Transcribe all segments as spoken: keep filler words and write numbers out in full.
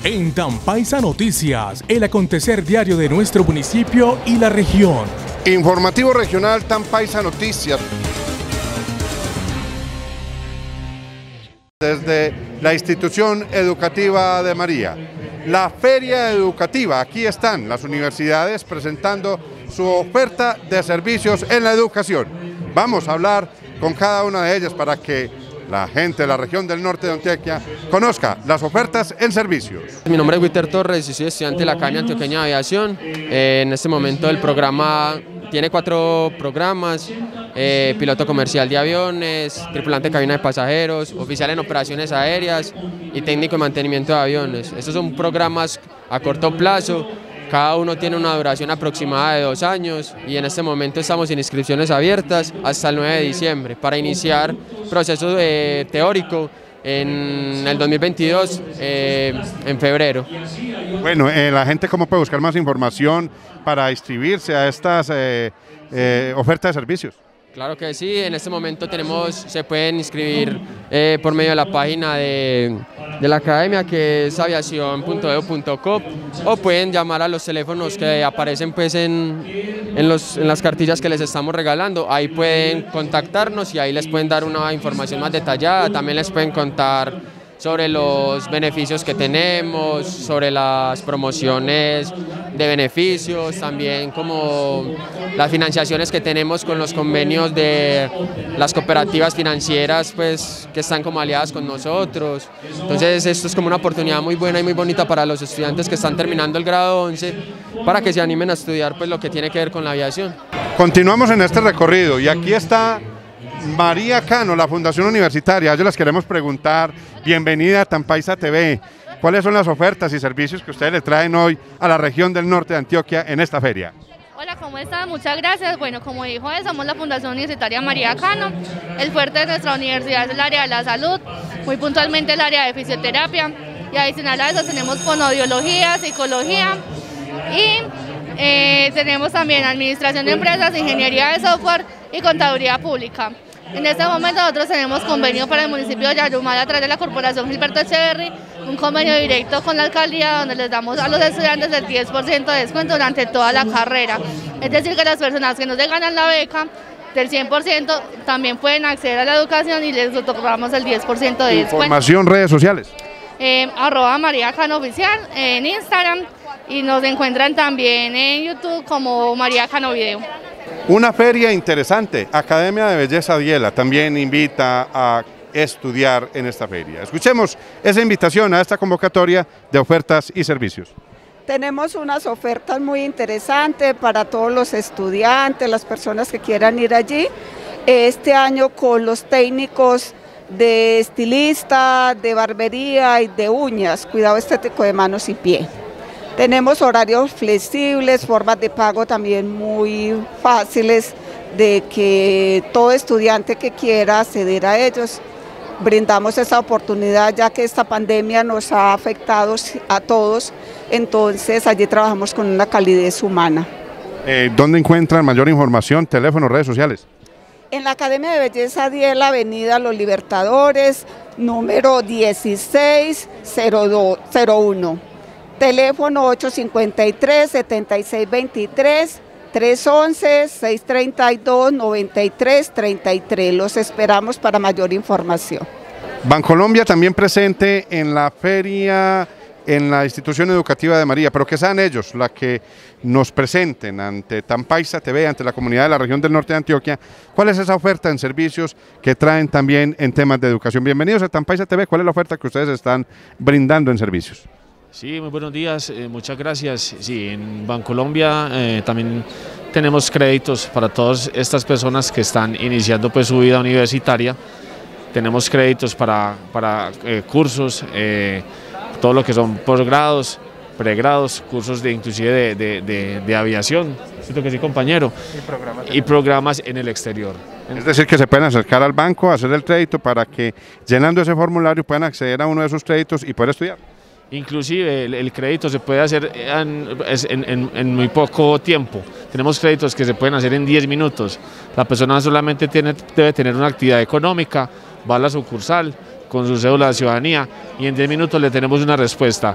En Tampaisa Noticias, el acontecer diario de nuestro municipio y la región. Informativo regional Tampaisa Noticias. Desde la institución educativa de María, la feria educativa, aquí están las universidades presentando su oferta de servicios en la educación. Vamos a hablar con cada una de ellas para que la gente de la región del norte de Antioquia conozca las ofertas en servicios. Mi nombre es Witer Torres y soy estudiante de la Academia Antioqueña de Aviación. Eh, en este momento el programa tiene cuatro programas: eh, piloto comercial de aviones, tripulante de cabina de pasajeros, oficial en operaciones aéreas y técnico de mantenimiento de aviones. Estos son programas a corto plazo. Cada uno tiene una duración aproximada de dos años y en este momento estamos en inscripciones abiertas hasta el nueve de diciembre para iniciar proceso eh, teórico en el dos mil veintidós, eh, en febrero. Bueno, eh, la gente ¿cómo puede buscar más información para inscribirse a estas eh, eh, ofertas de servicios? Claro que sí, en este momento tenemos, se pueden inscribir eh, por medio de la página de, de la academia, que es aviación punto edu punto co, o pueden llamar a los teléfonos que aparecen pues en, en, los, en las cartillas que les estamos regalando. Ahí pueden contactarnos y ahí les pueden dar una información más detallada. También les pueden contar sobre los beneficios que tenemos, sobre las promociones de beneficios, también como las financiaciones que tenemos con los convenios de las cooperativas financieras pues, que están como aliadas con nosotros. Entonces esto es como una oportunidad muy buena y muy bonita para los estudiantes que están terminando el grado once, para que se animen a estudiar pues, lo que tiene que ver con la aviación. Continuamos en este recorrido y aquí está María Cano, la Fundación Universitaria. A ellos les queremos preguntar, bienvenida a Tampaisa T V, ¿cuáles son las ofertas y servicios que ustedes le traen hoy a la región del norte de Antioquia en esta feria? Hola, ¿cómo están? Muchas gracias. Bueno, como dijo él, somos la Fundación Universitaria María Cano. El fuerte de nuestra universidad es el área de la salud, muy puntualmente el área de fisioterapia, y adicional a eso tenemos fonoaudiología, psicología y eh, tenemos también administración de empresas, ingeniería de software y contaduría pública. En este momento nosotros tenemos convenio para el municipio de Yarumal a través de la Corporación Gilberto Echeverry, un convenio directo con la alcaldía donde les damos a los estudiantes el diez por ciento de descuento durante toda la carrera. Es decir, que las personas que no se ganan la beca del cien por ciento también pueden acceder a la educación y les otorgamos el diez por ciento de descuento. Información, redes sociales. Eh, arroba María Cano Oficial en Instagram y nos encuentran también en YouTube como María Cano Video. Una feria interesante, Academia de Belleza Diela también invita a estudiar en esta feria. Escuchemos esa invitación a esta convocatoria de ofertas y servicios. Tenemos unas ofertas muy interesantes para todos los estudiantes, las personas que quieran ir allí. Este año con los técnicos de estilista, de barbería y de uñas, cuidado estético de manos y pie. Tenemos horarios flexibles, formas de pago también muy fáciles, de que todo estudiante que quiera acceder a ellos, brindamos esa oportunidad ya que esta pandemia nos ha afectado a todos, entonces allí trabajamos con una calidez humana. Eh, ¿Dónde encuentran mayor información, teléfono, redes sociales? En la Academia de Belleza Diela, Avenida Los Libertadores, número dieciséis cero uno. Teléfono ocho cinco tres, siete seis dos tres, tres once, seis treinta y dos, noventa y tres treinta y tres. Los esperamos para mayor información. Bancolombia también presente en la feria, en la institución educativa de María, pero que sean ellos la que nos presenten ante Tampaisa T V, ante la comunidad de la región del norte de Antioquia, cuál es esa oferta en servicios que traen también en temas de educación. Bienvenidos a Tampaisa T V, ¿cuál es la oferta que ustedes están brindando en servicios? Sí, muy buenos días, eh, muchas gracias. Sí, en Bancolombia eh, también tenemos créditos para todas estas personas que están iniciando pues su vida universitaria. Tenemos créditos para, para eh, cursos, eh, todo lo que son posgrados, pregrados, cursos de inclusive de, de, de, de aviación, ¿cierto que sí, compañero? Y programas, y programas en el exterior. Es decir, que se pueden acercar al banco, hacer el crédito para que llenando ese formulario puedan acceder a uno de esos créditos y poder estudiar. Inclusive el, el crédito se puede hacer en, en, en, en muy poco tiempo. Tenemos créditos que se pueden hacer en diez minutos. La persona solamente tiene, debe tener una actividad económica, va a la sucursal con su cédula de ciudadanía y en diez minutos le tenemos una respuesta.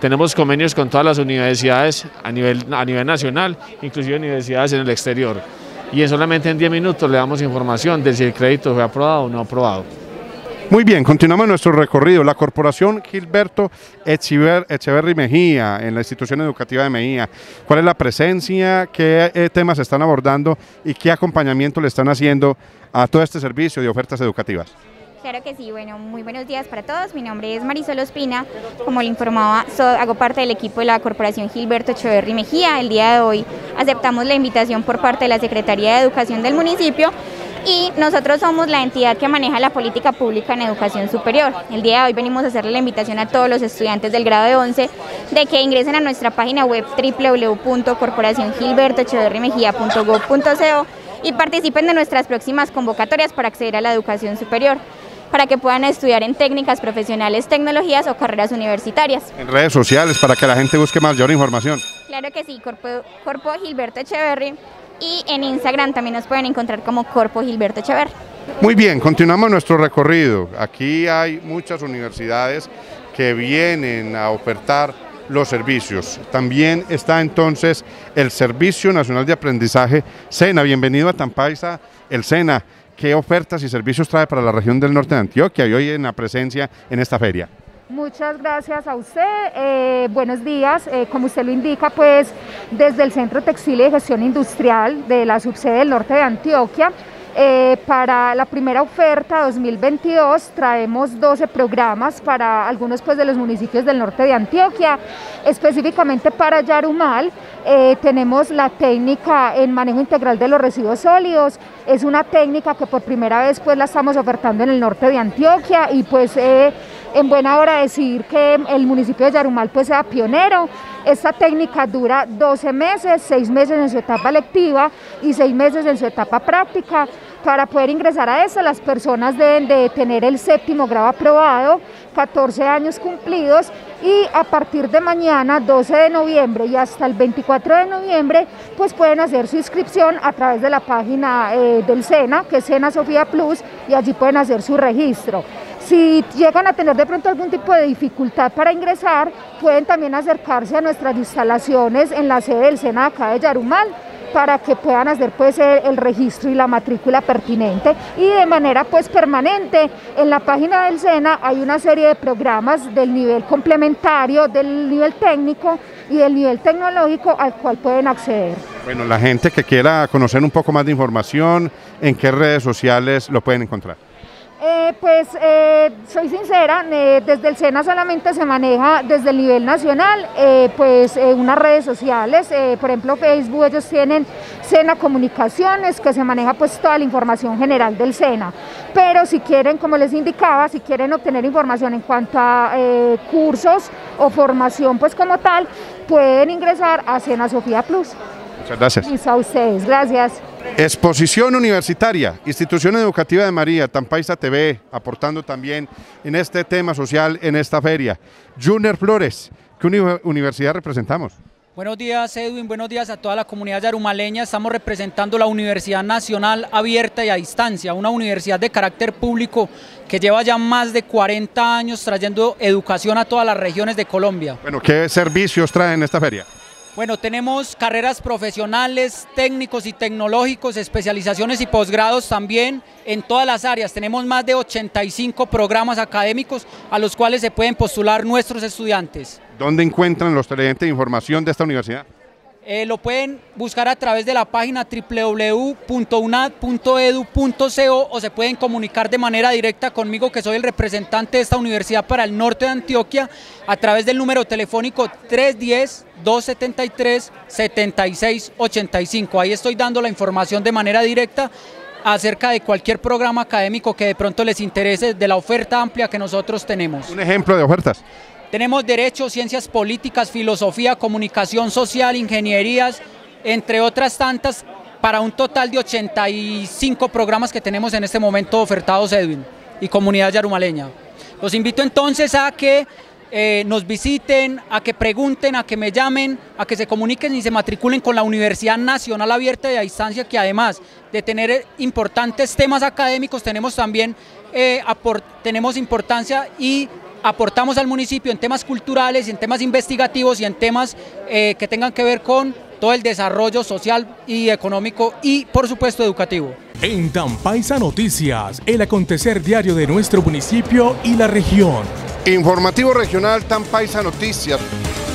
Tenemos convenios con todas las universidades a nivel, a nivel nacional, inclusive universidades en el exterior. Y solamente en diez minutos le damos información de si el crédito fue aprobado o no aprobado. Muy bien, continuamos nuestro recorrido. La Corporación Gilberto Echeverry Mejía, en la institución educativa de Mejía. ¿Cuál es la presencia? ¿Qué eh, temas están abordando y qué acompañamiento le están haciendo a todo este servicio de ofertas educativas? Claro que sí, bueno, muy buenos días para todos. Mi nombre es Marisol Ospina, como le informaba, so, hago parte del equipo de la Corporación Gilberto Echeverry Mejía. El día de hoy aceptamos la invitación por parte de la Secretaría de Educación del municipio y nosotros somos la entidad que maneja la política pública en educación superior. El día de hoy venimos a hacerle la invitación a todos los estudiantes del grado de once de que ingresen a nuestra página web doble u doble u doble u punto corporación gilberto echeverry mejía punto gob punto co y participen de nuestras próximas convocatorias para acceder a la educación superior, para que puedan estudiar en técnicas profesionales, tecnologías o carreras universitarias. En redes sociales, para que la gente busque mayor información. Claro que sí, Corpo, Corpo Gilberto Echeverry, y en Instagram también nos pueden encontrar como Corpo Gilberto Echeverry. Muy bien, continuamos nuestro recorrido. Aquí hay muchas universidades que vienen a ofertar los servicios. También está entonces el Servicio Nacional de Aprendizaje, SENA. Bienvenido a Tampaisa, el SENA. ¿Qué ofertas y servicios trae para la región del norte de Antioquia y hoy en la presencia en esta feria? Muchas gracias a usted, eh, buenos días. Eh, como usted lo indica, pues desde el Centro Textil y de Gestión Industrial de la subsede del norte de Antioquia, eh, para la primera oferta dos mil veintidós traemos doce programas para algunos pues, de los municipios del norte de Antioquia. Específicamente para Yarumal eh, tenemos la técnica en manejo integral de los residuos sólidos. Es una técnica que por primera vez pues, la estamos ofertando en el norte de Antioquia y pues eh, en buena hora decir que el municipio de Yarumal pues sea pionero. Esta técnica dura doce meses, seis meses en su etapa lectiva y seis meses en su etapa práctica. Para poder ingresar a esta, las personas deben de tener el séptimo grado aprobado, catorce años cumplidos y a partir de mañana, doce de noviembre y hasta el veinticuatro de noviembre, pues pueden hacer su inscripción a través de la página eh, del SENA, que es SENA Sofía Plus, y allí pueden hacer su registro. Si llegan a tener de pronto algún tipo de dificultad para ingresar, pueden también acercarse a nuestras instalaciones en la sede del SENA acá de Yarumal, para que puedan hacer pues el, el registro y la matrícula pertinente y de manera pues permanente. En la página del SENA hay una serie de programas del nivel complementario, del nivel técnico y del nivel tecnológico al cual pueden acceder. Bueno, la gente que quiera conocer un poco más de información, ¿en qué redes sociales lo pueden encontrar? Eh, pues eh, soy sincera, eh, desde el SENA solamente se maneja desde el nivel nacional, eh, pues eh, unas redes sociales, eh, por ejemplo Facebook, ellos tienen SENA Comunicaciones, que se maneja pues toda la información general del SENA, pero si quieren, como les indicaba, si quieren obtener información en cuanto a eh, cursos o formación pues como tal, pueden ingresar a SENA Sofía Plus. Muchas gracias. Y a ustedes, gracias. Exposición Universitaria, Institución Educativa de María, Tampaisa T V, aportando también en este tema social en esta feria. Junior Flores, ¿qué uni universidad representamos? Buenos días, Edwin, buenos días a toda la comunidad yarumaleña. Estamos representando la Universidad Nacional Abierta y a Distancia, una universidad de carácter público que lleva ya más de cuarenta años trayendo educación a todas las regiones de Colombia. Bueno, ¿qué servicios traen esta feria? Bueno, tenemos carreras profesionales, técnicos y tecnológicos, especializaciones y posgrados también en todas las áreas. Tenemos más de ochenta y cinco programas académicos a los cuales se pueden postular nuestros estudiantes. ¿Dónde encuentran los televidentes de información de esta universidad? Eh, lo pueden buscar a través de la página doble u doble u doble u punto u n a d punto e d u punto co o se pueden comunicar de manera directa conmigo, que soy el representante de esta universidad para el norte de Antioquia, a través del número telefónico tres uno cero, dos siete tres, siete seis ocho cinco. Ahí estoy dando la información de manera directa acerca de cualquier programa académico que de pronto les interese, de la oferta amplia que nosotros tenemos. Un ejemplo de ofertas. Tenemos Derecho, Ciencias Políticas, Filosofía, Comunicación Social, Ingenierías, entre otras tantas, para un total de ochenta y cinco programas que tenemos en este momento ofertados, Edwin, y comunidad yarumaleña. Los invito entonces a que eh, nos visiten, a que pregunten, a que me llamen, a que se comuniquen y se matriculen con la Universidad Nacional Abierta y a Distancia, que además de tener importantes temas académicos, tenemos también eh, tenemos importancia y aportamos al municipio en temas culturales, en temas investigativos y en temas eh, que tengan que ver con todo el desarrollo social y económico y, por supuesto, educativo. En Tampaisa Noticias, el acontecer diario de nuestro municipio y la región. Informativo Regional Tampaisa Noticias.